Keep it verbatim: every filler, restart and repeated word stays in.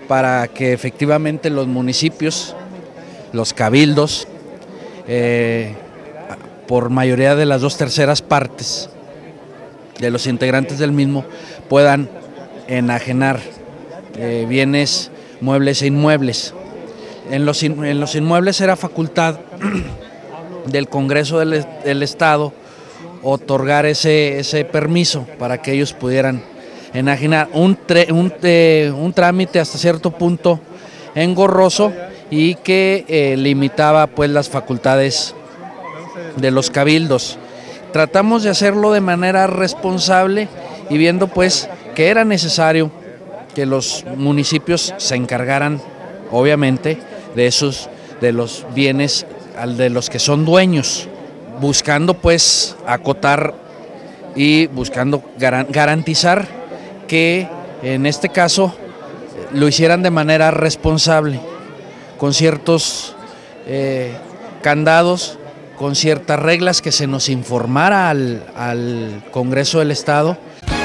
para que efectivamente los municipios, los cabildos, eh, por mayoría de las dos terceras partes de los integrantes del mismo, puedan enajenar eh, bienes muebles e inmuebles. En los, in, en los inmuebles era facultad del Congreso del, del Estado otorgar ese, ese permiso para que ellos pudieran enajenar, un, tre, un, eh, un trámite hasta cierto punto engorroso y que eh, limitaba pues las facultades de los cabildos. Tratamos de hacerlo de manera responsable y viendo pues que era necesario que los municipios se encargaran obviamente de esos, de los bienes de los que son dueños, buscando pues acotar y buscando garantizar que en este caso lo hicieran de manera responsable, con ciertos eh, candados, con ciertas reglas, que se nos informara al, al Congreso del Estado.